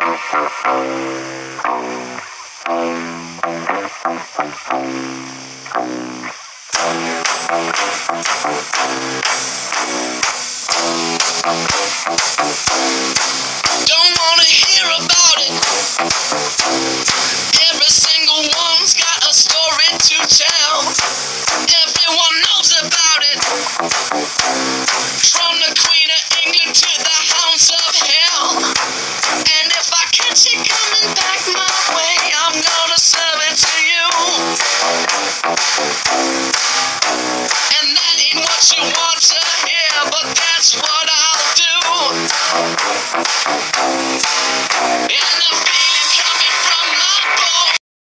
Don't wanna hear about it. Every single one's got a story to tell. Everyone knows about it. From the Queen of England to the hounds of hell. And if I catch it coming back my way, I'm gonna serve it to you. And that ain't what you want to hear, but that's what I'll do.